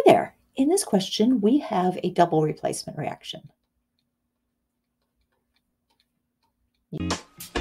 Hi there. In this question, we have a double replacement reaction.